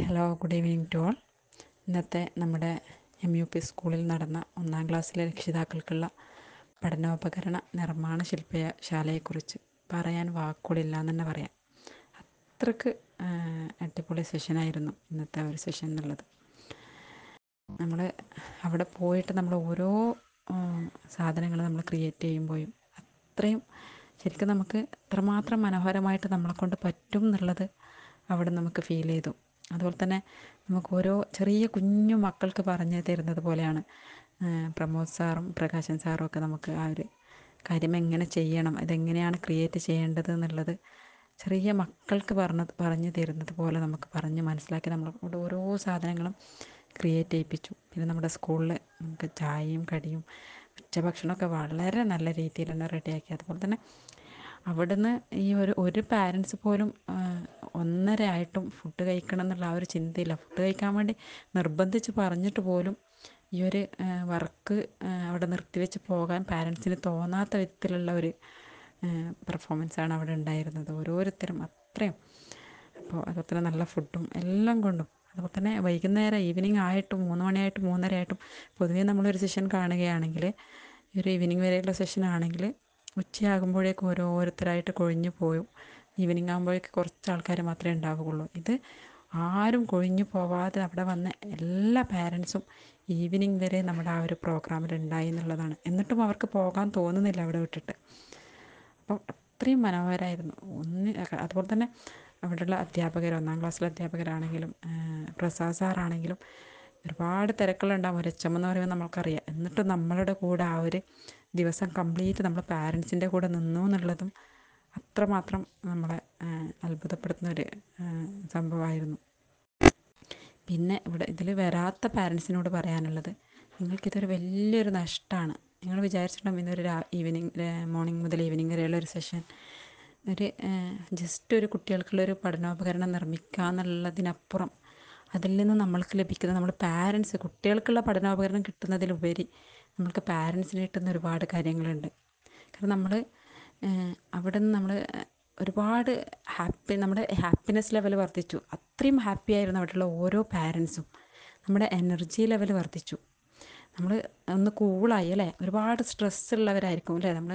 Hello, good evening to all. ഇന്നത്തെ നമ്മുടെ MUP സ്കൂളിൽ നടന്ന 1-ാം ക്ലാസ്സിലെ രക്ഷിതാക്കൾക്കുള്ള പഠനോപകരണ നിർമ്മാണ ശില്പശാലയെക്കുറിച്ച് പറയാൻ വാക്കുകളില്ല എന്ന് തന്നെ പറയാം. അത്രയ്ക്ക് അടിപൊളി സെഷനായിരുന്നു ഇന്നത്തെ ഒരു സെഷൻ എന്നുള്ളത്. നമ്മൾ അവിടെ പോയിട്ട് നമ്മൾ ഓരോ സാധനങ്ങൾ നമ്മൾ ക്രിയേറ്റ് ചെയ്യുമ്പോഴും അത്രയും ശരിക്കും നമുക്ക് എത്രമാത്രം മനോഹരമായിട്ട് നമ്മളെക്കൊണ്ട് പറ്റും എന്നുള്ളത് അവിടെ നമുക്ക് ഫീൽ ചെയ്തു. അതുപോലെ തന്നെ നമുക്ക് ഓരോ ചെറിയ കുഞ്ഞു മക്കൾക്ക് പറഞ്ഞു തരുന്നത് പോലെയാണ് പ്രമോദ് സാറും പ്രകാശൻ സാറും ഒക്കെ നമുക്ക് ആ ഒരു കാര്യം എങ്ങനെ ചെയ്യണം, ഇതെങ്ങനെയാണ് ക്രിയേറ്റ് ചെയ്യേണ്ടത് എന്നുള്ളത് ചെറിയ മക്കൾക്ക് പറഞ്ഞു തരുന്നത് പോലെ നമുക്ക് പറഞ്ഞ് മനസ്സിലാക്കി നമ്മളോട് ഓരോ സാധനങ്ങളും ക്രിയേറ്റ് ചെയ്യിപ്പിച്ചു. പിന്നെ നമ്മുടെ സ്കൂളിൽ നമുക്ക് ചായയും കടിയും ഉച്ചഭക്ഷണമൊക്കെ വളരെ നല്ല രീതിയിൽ തന്നെ റെഡിയാക്കി. അതുപോലെ തന്നെ അവിടുന്ന് ഈ ഒരു പാരൻസ് പോലും 1:30 ആയിട്ടും ഫുഡ് കഴിക്കണം എന്നുള്ള ആ ഒരു ചിന്തയില്ല. ഫുഡ് കഴിക്കാൻ വേണ്ടി നിർബന്ധിച്ച് പറഞ്ഞിട്ട് പോലും ഈ ഒരു വർക്ക് അവിടെ നിർത്തിവെച്ച് പോകാൻ പാരൻസിന് തോന്നാത്ത വിധത്തിലുള്ള ഒരു പെർഫോമൻസാണ് അവിടെ ഉണ്ടായിരുന്നത്. ഓരോരുത്തരും അത്രയും അപ്പോൾ അതുപോലെ തന്നെ നല്ല ഫുഡും എല്ലാം കൊണ്ടും. അതുപോലെ തന്നെ വൈകുന്നേരം ഈവനിങ് ആയിട്ടും 3 മണിയായിട്ടും 3:30 ആയിട്ടും പൊതുവേ നമ്മളൊരു സെഷൻ കാണുകയാണെങ്കിൽ ഒരു ഈവനിങ് വരെയുള്ള സെഷനാണെങ്കിൽ ഉച്ചയാകുമ്പോഴേക്കും ഓരോരുത്തരായിട്ട് കൊഴിഞ്ഞു പോയും. ഈവനിങ് ആകുമ്പോഴേക്ക് കുറച്ച് ആൾക്കാർ മാത്രമേ ഉണ്ടാവുകയുള്ളൂ. ഇത് ആരും കൊഴിഞ്ഞു പോവാതെ അവിടെ വന്ന എല്ലാ പാരൻസും ഈവനിങ് വരെ നമ്മുടെ ആ ഒരു പ്രോഗ്രാമിൽ ഉണ്ടായി എന്നുള്ളതാണ്. എന്നിട്ടും അവർക്ക് പോകാൻ തോന്നുന്നില്ല അവിടെ വിട്ടിട്ട്. അപ്പം അത്രയും മനോഹരമായിരുന്നു. അതുപോലെ തന്നെ അവിടെയുള്ള അധ്യാപകർ, 1-ാം ക്ലാസ്സിലെ അധ്യാപകരാണെങ്കിലും പ്രസാദ് സാറാണെങ്കിലും ഒരുപാട് തിരക്കുകളുണ്ടാകും. ഒരു HM എന്ന് പറയുമ്പോൾ നമ്മൾക്കറിയാം. എന്നിട്ടും നമ്മളുടെ കൂടെ ആ ഒരു ദിവസം കംപ്ലീറ്റ് നമ്മൾ പാരൻസിൻ്റെ കൂടെ നിന്നു എന്നുള്ളതും അത്രമാത്രം നമ്മളെ അത്ഭുതപ്പെടുത്തുന്ന ഒരു സംഭവമായിരുന്നു. പിന്നെ ഇതിൽ വരാത്ത പാരൻസിനോട് പറയാനുള്ളത്, നിങ്ങൾക്കിതൊരു വലിയൊരു നഷ്ടമാണ്. നിങ്ങൾ വിചാരിച്ചിട്ടുണ്ടാകും ഇന്നൊരു മോർണിംഗ് മുതൽ ഈവനിങ് വരെയുള്ള ഒരു സെഷൻ ജസ്റ്റ് ഒരു കുട്ടികൾക്കുള്ളൊരു പഠനോപകരണം നിർമ്മിക്കുക എന്നുള്ളതിനപ്പുറം അതിൽ നിന്ന് നമ്മൾക്ക് ലഭിക്കുന്ന നമ്മൾ പാരൻസ് കുട്ടികൾക്കുള്ള പഠനോപകരണം കിട്ടുന്നതിലുപരി നമ്മൾക്ക് പാരൻസിന് കിട്ടുന്ന ഒരുപാട് കാര്യങ്ങളുണ്ട്. കാരണം നമ്മൾ അവിടെ നിന്ന് നമ്മൾ ഒരുപാട് നമ്മുടെ ഹാപ്പിനെസ് ലെവൽ വർദ്ധിച്ചു. അത്രയും ഹാപ്പി ആയിരുന്നു അവിടെയുള്ള ഓരോ പാരൻസും. നമ്മുടെ എനർജി ലെവൽ വർദ്ധിച്ചു. നമ്മൾ ഒന്ന് കൂളായി അല്ലേ. ഒരുപാട് സ്ട്രെസ് ഉള്ളവരായിരിക്കും അല്ലേ, നമ്മൾ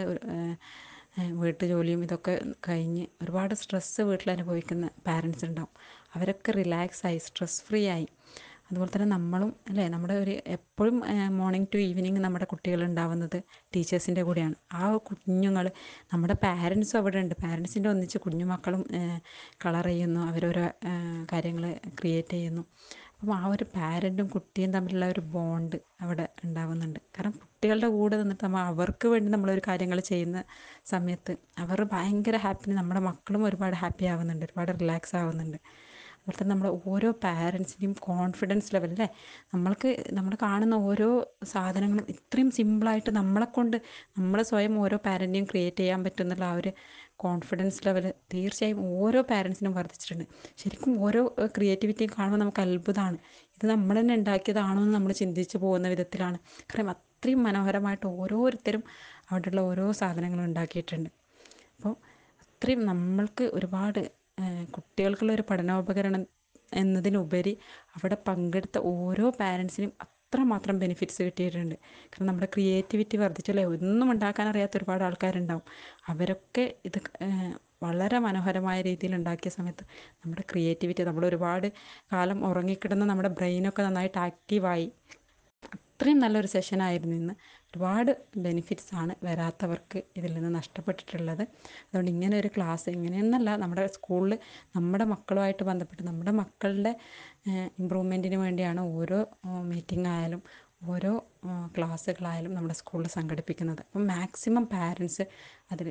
വീട്ടു ജോലിയും ഇതൊക്കെ കഴിഞ്ഞ് ഒരുപാട് സ്ട്രെസ്സ് വീട്ടിൽ അനുഭവിക്കുന്ന പാരൻസ് ഉണ്ടാവും. അവരൊക്കെ റിലാക്സായി സ്ട്രെസ് ഫ്രീ ആയി. അതുപോലെ തന്നെ നമ്മളും അല്ലേ, നമ്മുടെ എപ്പോഴും മോർണിംഗ് ടു ഈവനിങ് നമ്മുടെ കുട്ടികൾ ഉണ്ടാവുന്നത് ടീച്ചേഴ്സിൻ്റെ കൂടെയാണ്. ആ കുഞ്ഞുങ്ങൾ നമ്മുടെ പാരൻസും അവിടെ ഉണ്ട്. പാരൻസിൻ്റെ ഒന്നിച്ച് കുഞ്ഞുമക്കളും കളർ ചെയ്യുന്നു, അവരോരോ കാര്യങ്ങൾ ക്രിയേറ്റ് ചെയ്യുന്നു. അപ്പം ആ ഒരു പാരൻറ്റും കുട്ടിയും തമ്മിലുള്ള ഒരു ബോണ്ട് അവിടെ ഉണ്ടാവുന്നുണ്ട്. കാരണം കുട്ടികളുടെ കൂടെ നിന്നിട്ട് അവർക്ക് വേണ്ടി നമ്മളൊരു കാര്യങ്ങൾ ചെയ്യുന്ന സമയത്ത് അവർ ഭയങ്കര ഹാപ്പി, നമ്മുടെ മക്കളും ഒരുപാട് ഹാപ്പി ആവുന്നുണ്ട്, ഒരുപാട് റിലാക്സ് ആവുന്നുണ്ട്. അതുപോലെ തന്നെ നമ്മുടെ ഓരോ പാരൻസിൻ്റെയും കോൺഫിഡൻസ് ലെവൽ അല്ലേ, നമ്മൾ കാണുന്ന ഓരോ സാധനങ്ങളും ഇത്രയും സിമ്പിളായിട്ട് നമ്മൾ സ്വയം ഓരോ പാരൻറ്റിനെയും ക്രിയേറ്റ് ചെയ്യാൻ പറ്റുന്നുള്ള ആ ഒരു കോൺഫിഡൻസ് ലെവൽ തീർച്ചയായും ഓരോ പാരൻസിനും വർദ്ധിച്ചിട്ടുണ്ട്. ശരിക്കും ഓരോ ക്രിയേറ്റിവിറ്റിയും കാണുമ്പോൾ നമുക്ക് അത്ഭുതമാണ്. ഇത് നമ്മൾ തന്നെ ഉണ്ടാക്കിയതാണോ എന്ന് നമ്മൾ ചിന്തിച്ച് പോകുന്ന വിധത്തിലാണ്. കാരണം അത്രയും മനോഹരമായിട്ട് ഓരോരുത്തരും അവിടെയുള്ള ഓരോ സാധനങ്ങളും ഉണ്ടാക്കിയിട്ടുണ്ട്. അപ്പോൾ അത്രയും നമ്മൾക്ക് ഒരുപാട് കുട്ടികൾക്കുള്ളൊരു പഠനോപകരണം എന്നതിനുപരി അവിടെ പങ്കെടുത്ത ഓരോ പാരൻസിനും അത്രമാത്രം ബെനിഫിറ്റ്സ് കിട്ടിയിട്ടുണ്ട്. കാരണം നമ്മുടെ ക്രിയേറ്റിവിറ്റി വർദ്ധിച്ചല്ലേ. ഒന്നും ഉണ്ടാക്കാൻ അറിയാത്ത ഒരുപാട് ആൾക്കാരുണ്ടാവും. അവരൊക്കെ ഇത് വളരെ മനോഹരമായ രീതിയിൽ ഉണ്ടാക്കിയ സമയത്ത് നമ്മുടെ ക്രിയേറ്റിവിറ്റി, നമ്മൾ ഒരുപാട് കാലം ഉറങ്ങിക്കിടന്ന് നമ്മുടെ ബ്രെയിനൊക്കെ നന്നായിട്ട് ആക്റ്റീവായി. അത്രയും നല്ലൊരു സെഷനായിരുന്നു ഇന്ന്. ഒരുപാട് ബെനിഫിറ്റ്സാണ് വരാത്തവർക്ക് ഇതിൽ നിന്ന് നഷ്ടപ്പെട്ടിട്ടുള്ളത്. അതുകൊണ്ട് ഇങ്ങനെ ഒരു ക്ലാസ് ഇങ്ങനെയെന്നല്ല, നമ്മുടെ സ്കൂളിൽ നമ്മുടെ മക്കളുമായിട്ട് ബന്ധപ്പെട്ട് നമ്മുടെ മക്കളുടെ ഇമ്പ്രൂവ്മെൻറ്റിന് വേണ്ടിയാണ് ഓരോ മീറ്റിംഗ് ആയാലും ഓരോ ക്ലാസ്സുകളായാലും നമ്മുടെ സ്കൂളിൽ സംഘടിപ്പിക്കുന്നത്. അപ്പം മാക്സിമം പാരൻസ് അതിൽ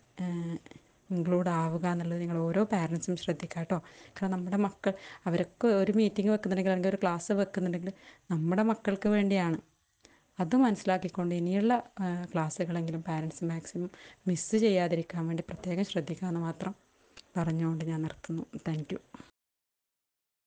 ഇൻക്ലൂഡ് ആവുക എന്നുള്ളത് നിങ്ങൾ ഓരോ പാരൻസും ശ്രദ്ധിക്കുക കേട്ടോ. കാരണം നമ്മുടെ മക്കൾ അവരൊക്കെ ഒരു മീറ്റിംഗ് വെക്കുന്നുണ്ടെങ്കിൽ അല്ലെങ്കിൽ ഒരു ക്ലാസ് വെക്കുന്നുണ്ടെങ്കിൽ നമ്മുടെ മക്കൾക്ക് വേണ്ടിയാണ്. അത് മനസ്സിലാക്കിക്കൊണ്ട് ഇനിയുള്ള ക്ലാസ്സുകളെങ്കിലും പാരൻസ് മാക്സിമം മിസ്സ് ചെയ്യാതിരിക്കാൻ വേണ്ടി പ്രത്യേകം ശ്രദ്ധിക്കാമെന്ന് മാത്രം പറഞ്ഞുകൊണ്ട് ഞാൻ നിർത്തുന്നു. Thank U.